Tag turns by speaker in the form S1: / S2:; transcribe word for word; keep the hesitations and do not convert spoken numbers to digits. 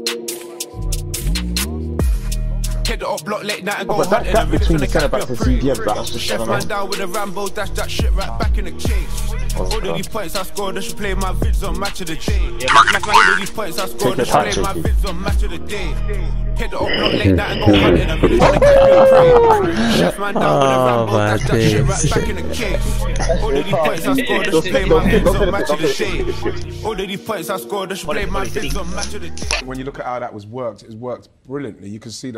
S1: Head up block late night and
S2: Oh,
S1: go
S2: but that
S1: hunting.
S2: gap
S1: I'm really
S2: between
S1: trying
S2: the
S1: to
S2: centre
S1: catch me
S2: backs
S1: a
S2: and
S1: pretty
S2: C D Ms,
S1: prick.
S2: that's just, I
S1: Chef
S2: don't
S1: man
S2: know.
S1: down with a Rambo, dash that shit right back in the cage. All of these points I scored, I should play my vids on match of the day. All of these points I scored, I should play my vids on match of the day. Head up block late night and go hunting. I'm really trying to catch me a pretty. Chef man down with a Rambo, dash that shit right back in the cage. All of these points I scored, I should play my vids on match of the day. All of these points I scored, I should play my vids on match of the day.
S3: When you look at how that was worked, it was worked brilliantly. You can see that.